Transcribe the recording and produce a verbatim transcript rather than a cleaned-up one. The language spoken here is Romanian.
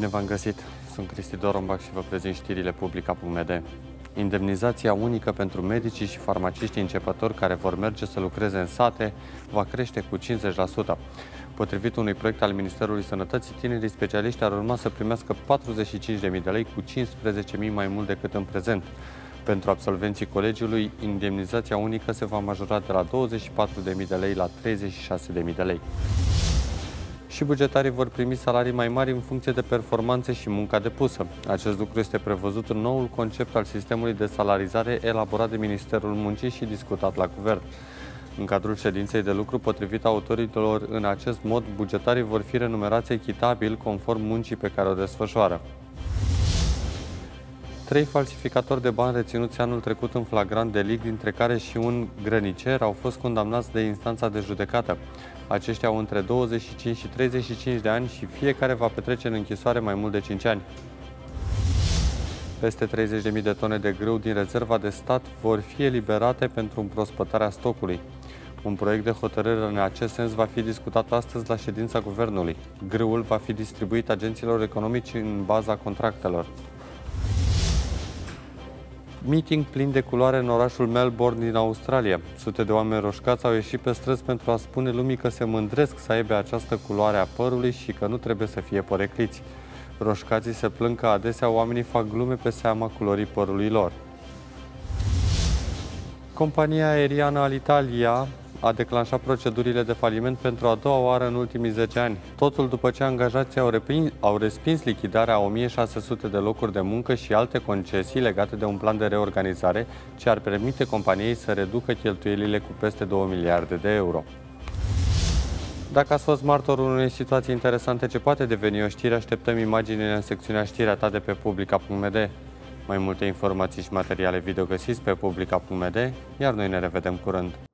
Bine v-am găsit! Sunt Cristi Dorombac și vă prezint știrile Publica punct m d. Indemnizația unică pentru medicii și farmaciștii începători care vor merge să lucreze în sate va crește cu cincizeci la sută. Potrivit unui proiect al Ministerului Sănătății, tinerii specialiști ar urma să primească patruzeci și cinci de mii de lei, cu cincisprezece mii mai mult decât în prezent. Pentru absolvenții colegiului, indemnizația unică se va majora de la douăzeci și patru de mii de lei la treizeci și șase de mii de lei. Și bugetarii vor primi salarii mai mari în funcție de performanțe și munca depusă. Acest lucru este prevăzut în noul concept al sistemului de salarizare elaborat de Ministerul Muncii și discutat la Guvern. În cadrul ședinței de lucru, potrivit autorilor, în acest mod, bugetarii vor fi renumerați echitabil conform muncii pe care o desfășoară. Trei falsificatori de bani reținuți anul trecut în flagrant delict, dintre care și un grănicer, au fost condamnați de instanța de judecată. Aceștia au între douăzeci și cinci și treizeci și cinci de ani și fiecare va petrece în închisoare mai mult de cinci ani. Peste treizeci de mii de tone de grâu din rezerva de stat vor fi eliberate pentru împrospătarea stocului. Un proiect de hotărâre în acest sens va fi discutat astăzi la ședința Guvernului. Grâul va fi distribuit agenților economici în baza contractelor. Meeting plin de culoare în orașul Melbourne din Australia. Sute de oameni roșcați au ieșit pe străzi pentru a spune lumii că se mândresc să aibă această culoare a părului și că nu trebuie să fie porecliți. Roșcații se plâng că adesea oamenii fac glume pe seama culorii părului lor. Compania aeriană Alitalia a declanșat procedurile de faliment pentru a doua oară în ultimii zece ani. Totul după ce angajații au, repins, au respins lichidarea a o mie șase sute de locuri de muncă și alte concesii legate de un plan de reorganizare ce ar permite companiei să reducă cheltuielile cu peste două miliarde de euro. Dacă ați fost martorul unei situații interesante ce poate deveni o știre, așteptăm imaginile în secțiunea Știrea ta de pe Publica punct m d. Mai multe informații și materiale video găsiți pe Publica punct m d, iar noi ne revedem curând.